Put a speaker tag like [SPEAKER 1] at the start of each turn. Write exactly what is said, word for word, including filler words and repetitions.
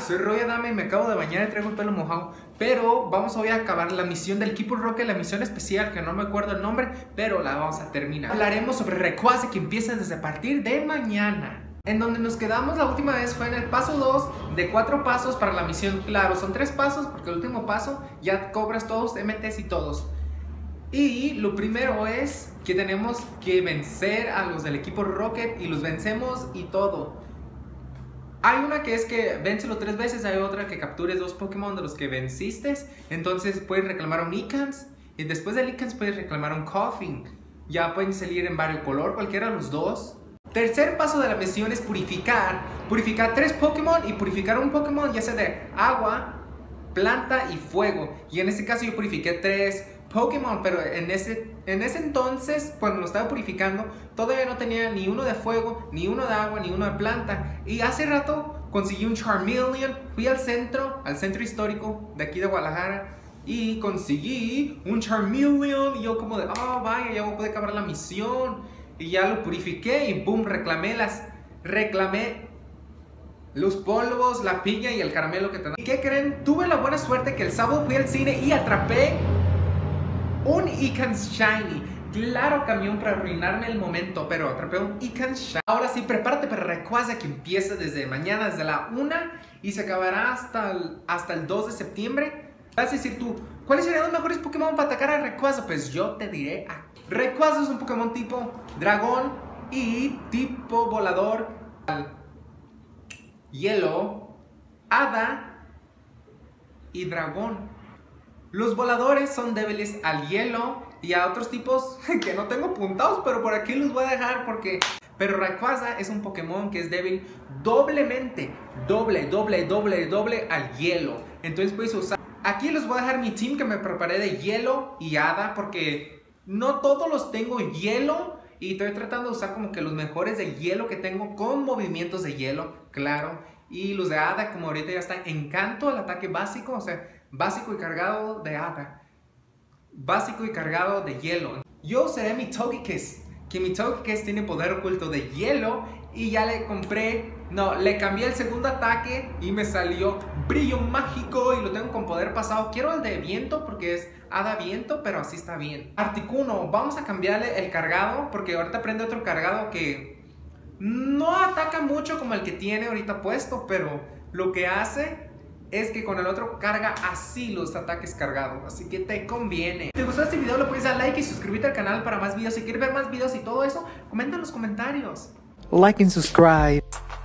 [SPEAKER 1] Soy Roy Adame y me acabo de bañar y traigo el pelo mojado. Pero vamos hoy a acabar la misión del equipo Rocket, la misión especial, que no me acuerdo el nombre, pero la vamos a terminar. Hablaremos sobre Rayquaza, que empieza desde a partir de mañana. En donde nos quedamos la última vez fue en el paso dos de cuatro pasos para la misión. Claro, son tres pasos porque el último paso ya cobras todos M Ts y todos. Y lo primero es que tenemos que vencer a los del equipo Rocket y los vencemos y todo. Hay una que es que vénselo tres veces, hay otra que captures dos Pokémon de los que venciste. Entonces puedes reclamar un Icans y después del Icans puedes reclamar un Koffing. Ya pueden salir en variocolor, cualquiera de los dos. Tercer paso de la misión es purificar. Purificar tres Pokémon y purificar un Pokémon ya sea de agua, planta y fuego. Y en este caso yo purifiqué tres Pokémon, pero en ese, en ese entonces, cuando lo estaba purificando, todavía no tenía ni uno de fuego, ni uno de agua, ni uno de planta. Y hace rato conseguí un Charmeleon, fui al centro, al centro histórico de aquí de Guadalajara, y conseguí un Charmeleon. Y yo como de, oh vaya, ya voy a poder acabar la misión. Y ya lo purifiqué y boom, reclamé las, reclamé los polvos, la piña y el caramelo que tenía. ¿Y qué creen? Tuve la buena suerte que el sábado fui al cine y atrapé un Icans Shiny. Claro, camión para arruinarme el momento, pero atrapé un Icans Shiny. Ahora sí, prepárate para Rayquaza, que empieza desde mañana, desde la una y se acabará hasta el, hasta el dos de septiembre. Vas a decir tú, ¿cuáles serían los mejores Pokémon para atacar a Rayquaza? Pues yo te diré aquí. Rayquaza es un Pokémon tipo dragón y tipo volador, hielo, hada y dragón. Los voladores son débiles al hielo y a otros tipos que no tengo apuntados, pero por aquí los voy a dejar porque... Pero Rayquaza es un Pokémon que es débil doblemente, doble, doble, doble, doble al hielo. Entonces puedes usar... Aquí les voy a dejar mi team que me preparé de hielo y hada porque no todos los tengo hielo y estoy tratando de usar como que los mejores de hielo que tengo con movimientos de hielo, claro. Y los de hada como ahorita ya están encanto, el ataque básico, o sea, básico y cargado de hada, básico y cargado de hielo. Yo usaré mi Togekiss, que mi Togekiss tiene poder oculto de hielo y ya le compré, no, le cambié el segundo ataque y me salió brillo mágico y lo tengo con poder pasado. Quiero el de viento porque es hada viento, pero así está bien. Articuno, vamos a cambiarle el cargado porque ahorita prende otro cargado que no ataca mucho como el que tiene ahorita puesto, pero lo que hace es que con el otro carga así los ataques cargados, así que te conviene. Si te gustó este video, le puedes dar like y suscribirte al canal para más videos. Si quieres ver más videos y todo eso, comenta en los comentarios.
[SPEAKER 2] Like and subscribe.